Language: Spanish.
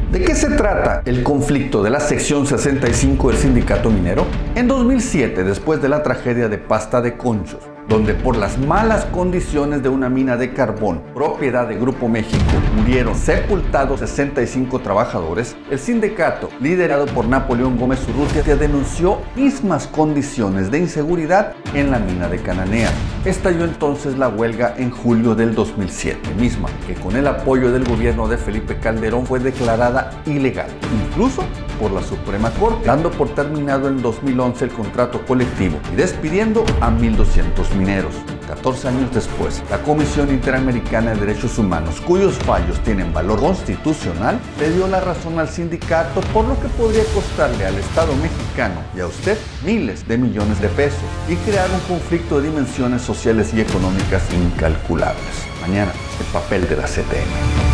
¿De qué se trata el conflicto de la sección 65 del sindicato minero? En 2007, después de la tragedia de Pasta de Conchos, donde por las malas condiciones de una mina de carbón, propiedad de Grupo México, murieron sepultados 65 trabajadores, el sindicato, liderado por Napoleón Gómez Urrutia, denunció mismas condiciones de inseguridad en la mina de Cananea. Estalló entonces la huelga en julio del 2007, misma que con el apoyo del gobierno de Felipe Calderón fue declarada ilegal, incluso por la Suprema Corte, dando por terminado en 2011 el contrato colectivo y despidiendo a 1.200 mineros. 14 años después, la Comisión Interamericana de Derechos Humanos, cuyos fallos tienen valor constitucional, le dio la razón al sindicato, por lo que podría costarle al Estado mexicano y a usted miles de millones de pesos y crear un conflicto de dimensiones sociales y económicas incalculables. Mañana, el papel de la CTM.